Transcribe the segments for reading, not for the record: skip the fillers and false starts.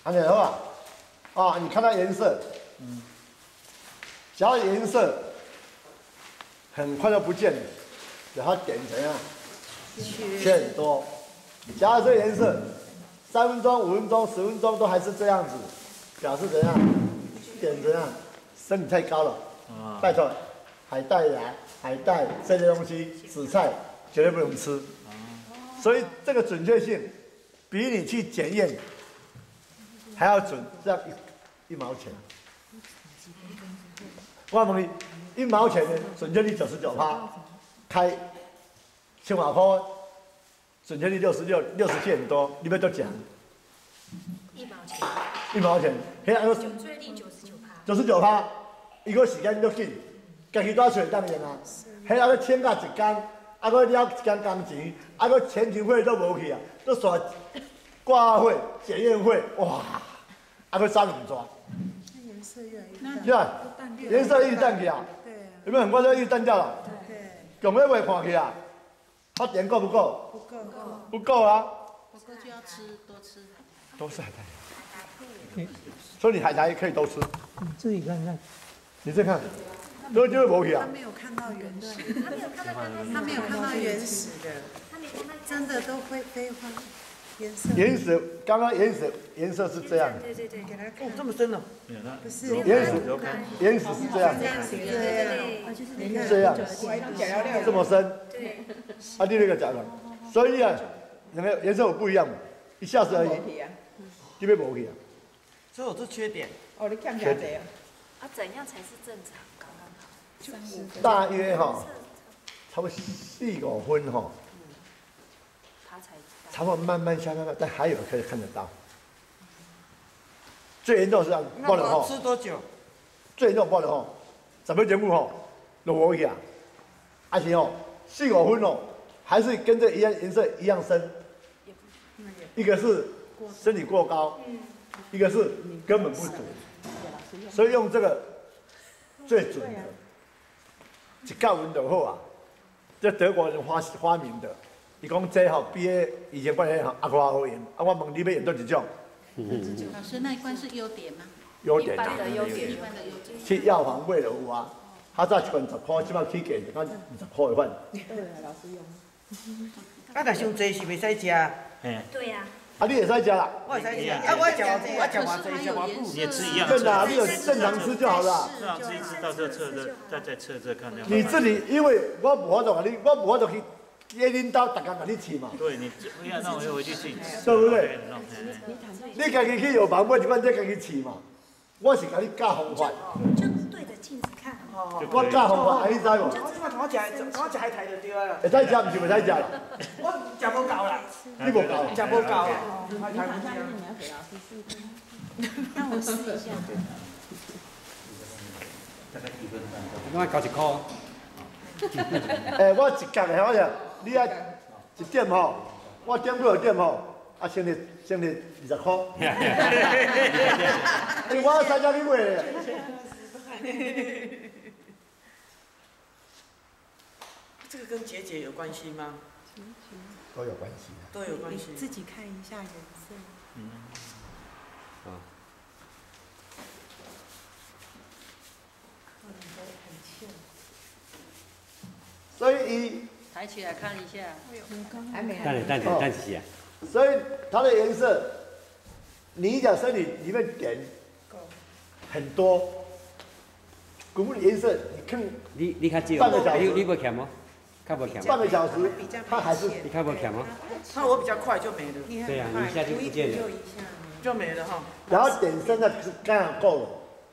安尼好啊。啊，你看它颜色，只要颜色很快就不见了，给它点怎样？缺很多。假如这个颜色3分钟、5分钟、10分钟都还是这样子，表示怎样？点怎样？身体太高了。拜托，海带芽、海带这些东西，紫菜绝对不能吃。所以这个准确性比你去检验还要准，这样一毛钱。我问你，1毛钱的准确率99%，开7万块，准确率67很多，你要多讲 1毛钱。 1毛钱，迄个准确率 99%，伊个时间足紧，家己多找当然啊。迄个请假1天，啊个了1天工钱，啊个前庭费都无去啊，都刷挂号费、检验费，哇，啊个3两抓。 颜色越来越淡， 是吧？颜色一直淡去啊，有没有很快就一直淡掉了？ 对， 用咧未看去啊？发电够不够？ 不够， 不够啊！ 不够就要吃，多吃。 都是海苔，所以你海苔可以都吃。 你自己看看， 你再看，都就是无去啊他。没有看到原始，他没有看到原始的，真的都会飞花颜色。 原始刚刚颜色是这样， 对对对， 给他看， 这么深哦。 不是原始是这样，这样这么深。 对， 啊，你那个讲了，所以啊，两个颜色有不一样嘛，一下子而已，这边无去啊。 所以有这缺点。 哦，你看起来这样。 啊，怎样才是正常？刚刚好。 大约哈，差不多4、5分哈， 它才。 差不多慢慢下，但还有可以看得到。最严重是这样，爆了哈。 吃多久？ 最严重爆了哈，10分节目哈，就无去啊。而且哦，4、5分哦，还是跟这一样颜色一样深。一个是身体过高，一个是根本不准，所以用这个最准的。一告文就好啊，这德国人发明的。伊讲这吼比以前办的阿瓜好用，啊我问你要用倒一种？ 老师那一罐是优点吗？ 优点啊， 一般的优点。 一般的优点。 去药房买就有啊，他早一罐10块，即摆起价就讲20块的款。 对啊，老师用。 啊，但伤济是袂使食。 对呀。 啊，你也使食啦？ 我会使食，啊，我食偌久，我食偌济，食偌久。 你也吃一样对啦，你有正常吃就好了。 正常吃一次，到时候测热，再测这看。 你自己，因为我无法度甲你，我无法度去给恁兜逐工甲你试嘛。 对，你不要让我回去试， 对不对？你家己去药房买一罐，再家己试嘛。我是甲你教方法。 就对着镜子看。 我教方法，你知无？ 我食海苔就对啊。 会使食，毋是袂使食啦。 我食无够啦， 你无够。 食无够。海苔让我试一下。 我交1块。 我一角的，我讲你啊1点吼，我点几号点吼，啊省你20块。我3家去买的。 这个跟结节有关系吗？ 都有关系。 都有关系。 自己看一下颜色。 所以抬起来看一下。 还没。 淡一些。 所以它的颜色，你讲身体里面点很多，古木的颜色，你看你较少， 半个小时你无欠吗？较无欠。 半个小时，它还是你较无欠吗？ 那我比较快就没了。 对啊，你一下就不见了。 就没了哈。 然后点深的刚好够了。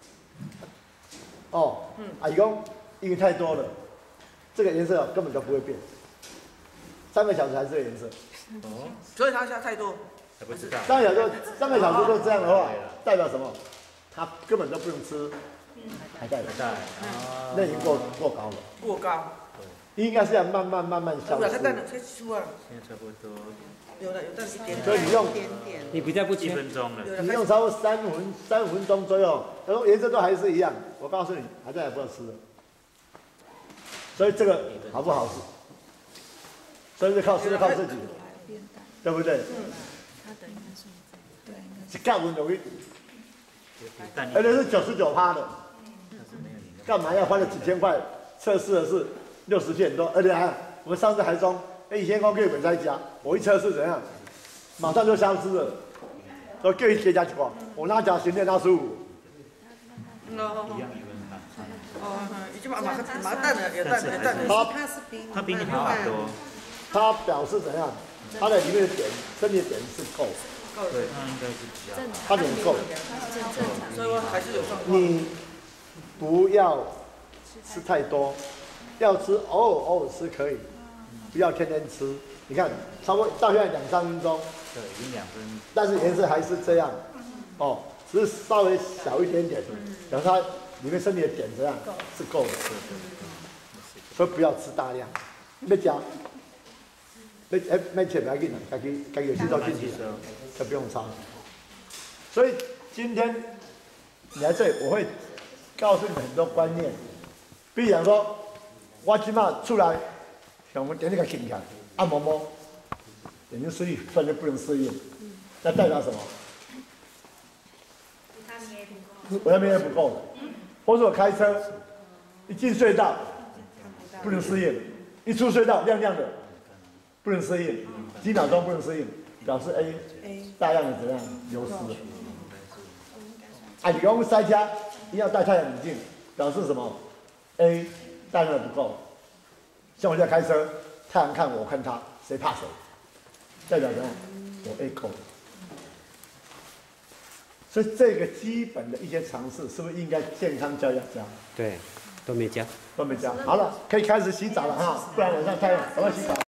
哦，阿姨讲因为太多了，这个颜色根本就不会变，3个小时还是这个颜色。 哦，所以它下太多。 还不知道。 3个小时都这样的话，代表什么？它根本都不用吃海带，那已经过高了。 过高。 应该是要慢慢消失。 它蛋了，才出啊。 现在差不多。 有了，有蛋一点点。 所以你用， 你比较不 1分钟了。 你用超过3、5分钟左右，然后颜色都还是一样。我告诉你，海带也不要吃了。所以这个好不好吃？所以是靠自己，对不对？ 一盖温容易， 但而且是99%的，干嘛要花了几千块测试的是60片多，而且还我们上次还说，以前光给本在家，我一测试怎样，马上就消失了，都叫伊加一寡，我那家训练那15。 已经马蛋了，有蛋了。 他比你好很多， 他表示怎样？他的里面的点，身体的点是够， 对，他应该是比较好。 他点够。 所以我还是有状况。 你不要吃太多，要吃偶尔吃可以，不要天天吃。你看，差不多到现在2-3分钟， 对，已经2分。 但是颜色还是这样，哦，只是稍微小一点点，然后它里面身体的点这样是够的，所以不要吃大量，要加。没切不要紧啦，自己有吸收进去了，就不用擦。所以今天你来这里，我会告诉你很多观念。比如说，我起码出来，像我点那个轻起来，按摩摸，眼睛视力突然间不能适应，那代表什么？维他命 A 不够了，或者我开车一进隧道不能适应，一出隧道亮亮的。不能适应，几秒钟不能适应，表示 A 大量的怎样流失了。啊，你讲塞车，一定要戴太阳眼镜，表示什么 ？A 大量的不够。像我现在开车，太阳看我，看他，谁怕谁？代表怎样？我 A 够。所以这个基本的一些常识，是不是应该健康教养教？ 对，都没教。 都没教。好了，可以开始洗澡了哈，不然晚上太阳，赶快洗澡。